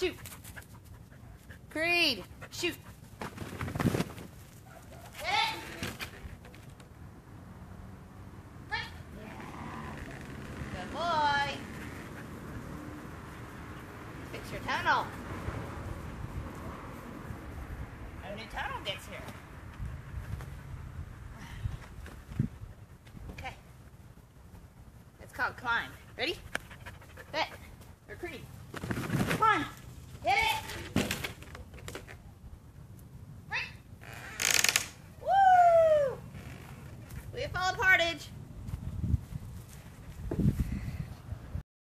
Shoot. Creed, shoot. Hit. Good boy. Fix your tunnel. A new tunnel gets here. Okay. It's called climb. Ready? Bet. Or Creed.